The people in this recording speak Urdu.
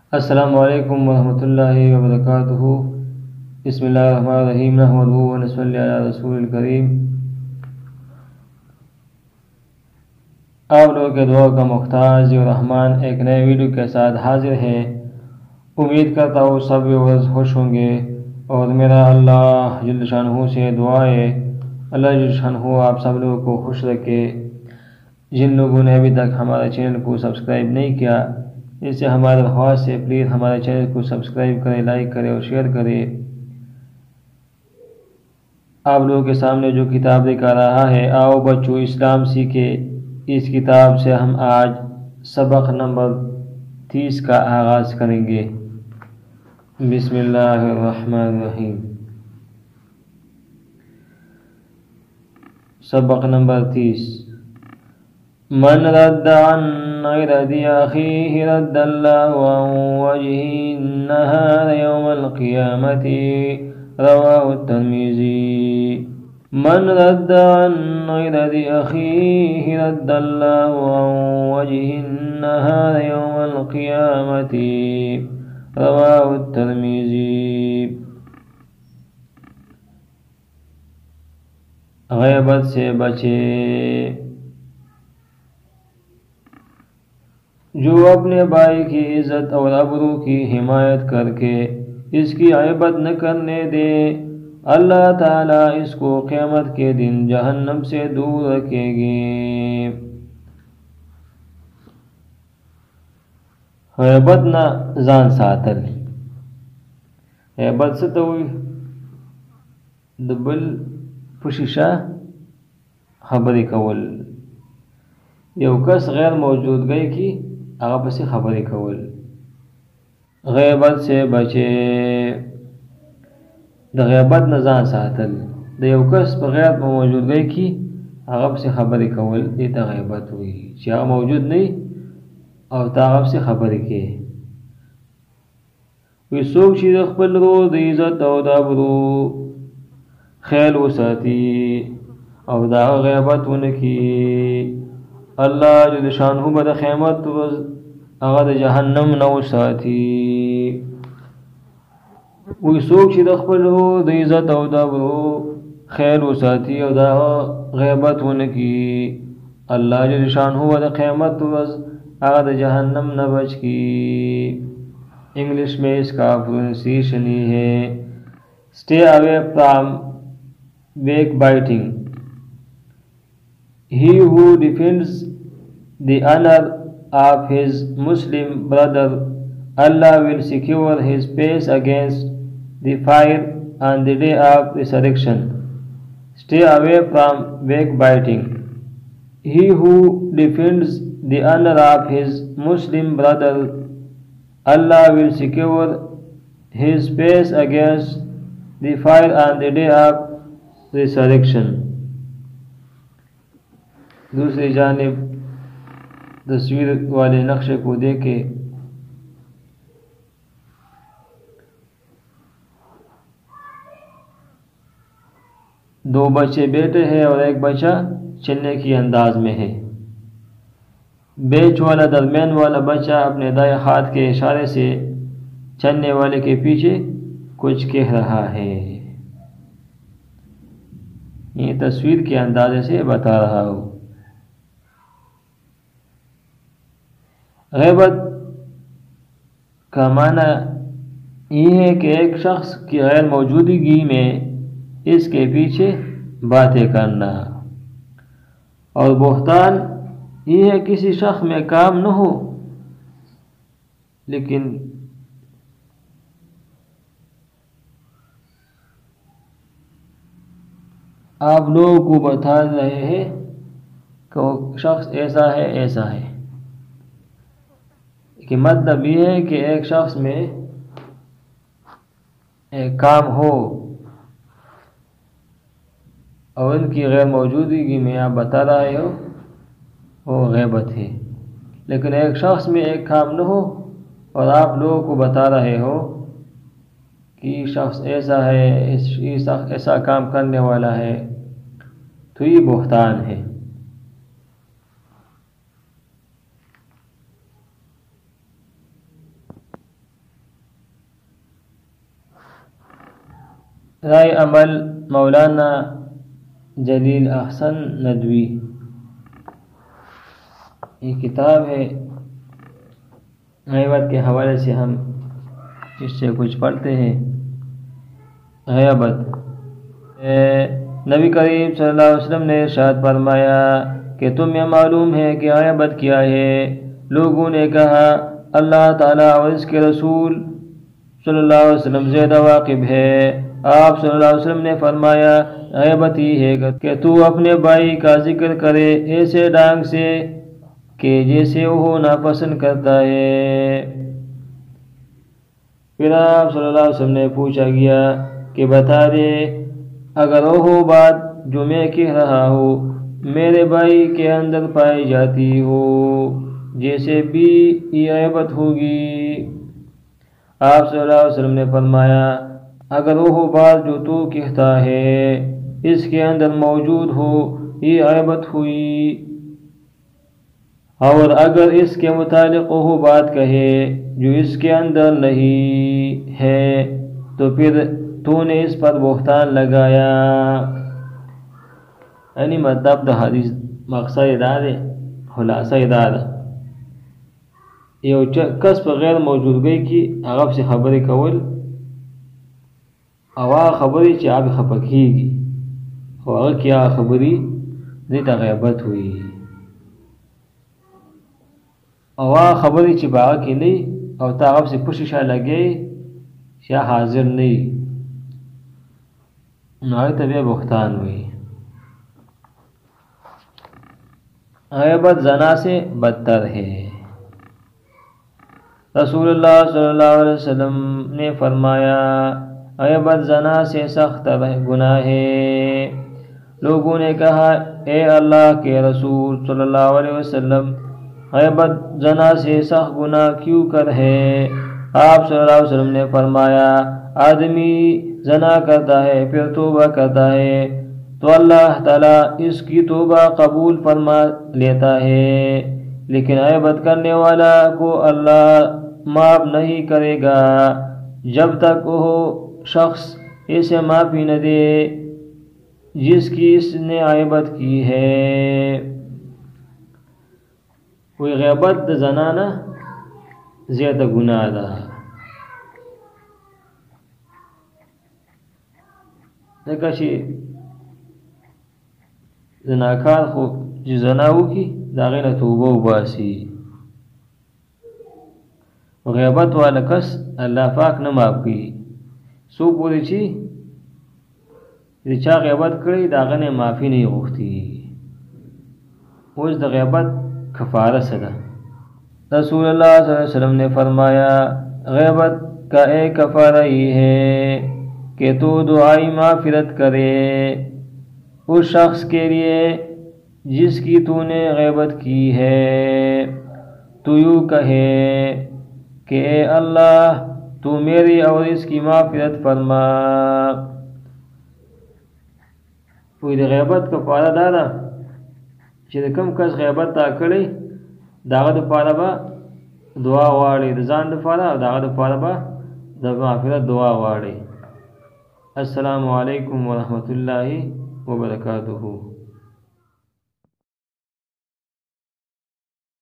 السلام علیکم ورحمۃ اللہ وبرکاتہ۔ بسم اللہ الرحمن الرحیم، نحمدہ ونصلی علی رسول الکریم۔ آپ لوگوں کے دعا کا مختار ضیاء الرحمن ایک نئے ویڈیو کے ساتھ حاضر ہے۔ امید کرتا ہوں سب ویورز خوش ہوں گے، اور میرا اللہ جل شانہ سے دعا ہے اللہ جل شانہ آپ سب لوگوں کو خوش رکھے۔ جن لوگوں نے ابھی تک ہمارے چینل کو سبسکرائب نہیں کیا، اس سے ہمارے درخواست سے پلیز ہمارے چینل کو سبسکرائب کریں، لائک کریں اور شیئر کریں۔ آپ لوگوں کے سامنے جو کتاب دکھا رہا ہے، آؤ بچوں اسلام سیکھے، اس کتاب سے ہم آج سبق نمبر 30 کا آغاز کریں گے۔ بسم اللہ الرحمن الرحیم۔ سبق نمبر 30۔ من رد عن عرض أخيه رد الله عن وجهه النهار يوم القيامة، رواه الترمذي۔ من رد عن عرض أخيه رد الله عن وجهه النهار يوم القيامة، رواه الترمذي۔ غیبت سے بچے، جو اپنے بھائی کی عزت اور آبرو کی حمایت کر کے اس کی غیبت نہ کرنے دے، اللہ تعالیٰ اس کو قیامت کے دن جہنم سے دور رکھے گی۔ غیبت نہ ځان ساتل، غیبت څه ته وایي؟ د بل په شیشه خبرې کول، یو کس غیر موجودګۍ کې هغه پسې خبرې کول۔ غیبت سے بچے، د غیبت نه ځان ساتل، د یو کس په غیر په موجودګۍ کې هغه پسې خبرې کول، دې ته غیبت وایي چې هغه موجود نه او ته هغه پسې خبرې کوې۔ وایي څوک چې د خپل ورور د عزت او د آبرو خیال وساتي او د هغه غیبت ونه کړي، اللہ جل شانہ به د قیامت ورځ هغه د جهنم نه وساتي۔ وایي څوک چې د خپل ورور د عزت او د آبرو خیال وساتي او د هغه غیبت ونه کړي، اللہ جل شانہ به د قیامت ورځ هغه د جہنم نہ بچ کی۔ انگلش میں اس کا پروننسیشن یہ ہے stay away from backbiting. He who defends the honor of his Muslim brother, Allah will secure his face against the fire on the day of resurrection. Stay away from backbiting. He who defends the honor of his Muslim brother, Allah will secure his face against the fire on the day of resurrection. دوسری جانب تصویر والے نقشے کو دیکھے، دو بچے بیٹے ہیں اور ایک بچہ چلنے کی انداز میں ہے۔ بیچ والا درمیان والا بچہ اپنے دائیں ہاتھ کے اشارے سے چلنے والے کے پیچھے کچھ کہہ رہا ہے۔ یہ تصویر کے اندازے سے بتا رہا ہوں۔ غیبت کا معنی یہ ہے کہ ایک شخص کی غیر موجودگی میں اس کے پیچھے باتیں کرنا، اور بہتان یہ ہے کسی شخص میں کام نہ ہو لیکن آپ لوگوں کو بتا رہے ہیں کہ وہ شخص ایسا ہے ایسا ہے، کہ مطلب یہ ہے کہ ایک شخص میں ایک کام ہو اور ان کی غیر موجودگی میں آپ بتا رہے ہو، وہ غیبت ہے۔ لیکن ایک شخص میں ایک کام نہ ہو اور آپ لوگوں کو بتا رہے ہو کہ یہ شخص ایسا ہے، یہ شخص ایسا کام کرنے والا ہے، تو یہ بہتان ہے۔ رائے عمل مولانا جلیل احسن ندوی. یہ کتاب ہے، غیبت کے حوالے سے ہم اس سے کچھ پڑھتے ہیں. غیبت، نبی کریم صلی اللہ علیہ وسلم نے ارشاد فرمایا کہ تمہیں معلوم ہے کہ غیبت کیا ہے؟ لوگوں نے کہا اللہ تعالیٰ اور اس کے رسول صلی اللہ علیہ وسلم زیادہ واقف ہے. آپ صلی اللہ علیہ وسلم نے فرمایا غیبت یہ ہے کہ تو اپنے بھائی کا ذکر کرے ایسے ڈھنگ سے کہ جیسے وہ ناپسند کرتا ہے. پھر آپ صلی اللہ علیہ وسلم نے پوچھا گیا کہ بتا دے اگر وہ بات جو میں کہہ رہا ہوں میرے بھائی کے اندر پائی جاتی ہو جیسے بھی یہ غیبت ہوگی. آپ صلی اللہ علیہ وسلم نے فرمایا اگر وہ بات جو تو کہتا ہے اس کے اندر موجود ہو یہ غیبت ہوئی، اور اگر اس کے متعلق وہ بات کہے جو اس کے اندر نہیں ہے تو پھر تو نے اس پر بہتان لگایا. یعنی مطلب دا حدیث مقصد دا دے، خلاصہ دا دا یو کس په غیر موجودګۍ کې هغه پسې خبرې کول او هغه خبرې چې هغه خفه کېږي او هغه کې هغه خبرې دې ته غیبت وي، او هغه خبرې چې په هغه کې نه او ته هغه پسې په شیشه لګې چې حاضر نه وي نو هغې ته بیا بهتان وي. غیبت زنا سے بدتر ہے. رسول اللہ صلی اللہ علیہ وسلم نے فرمایا غیبت زنا سے سخت گناہ ہے. لوگوں نے کہا اے اللہ کے رسول صلی اللہ علیہ وسلم غیبت زنا سے سخت گناہ کیوں کر ہے؟ آپ صلی اللہ علیہ وسلم نے فرمایا آدمی زنا کرتا ہے پھر توبہ کرتا ہے تو اللہ تعالیٰ اس کی توبہ قبول فرما لیتا ہے، لیکن غیبت کرنے والا کو اللہ معاف نہیں کرے گا جب تک وہ شخص اسے معافی نہ دے جس کی اس نے غیبت کی ہے. کوئی غیبت د زنانه زیاده گناه ده، ځکه چې زناکار خو چې زنا وکړي د هغې نه توبه وباسي، غیبت والا کس الله پاک نه معاف کوي څو پورې چې د چا غیبت کړی د هغه نه معافي نه یې غوښتي. اوس د غیبت کفارہ څه ده؟ رسول اللہ صلی اللہ علیہ وسلم نے فرمایا غیبت کا ایک کفارہ یہ ہے کہ تو دعائی مغفرت کرے اس شخص کے لیے جس کی تو نے غیبت کی ہے. تو یوں کہے کہ اے اللہ تو میری اور اس کی مغفرت فرما. کوئی د غیبت کفاره دا ده چې د کوم کس غیبت تا کړی د هغه دپاره به دعا غواړي، د ځان دپاره او د هغه دپاره به د مغفرت دعا غواړي. السلام علیکم ورحمة الله وبرکاتہ.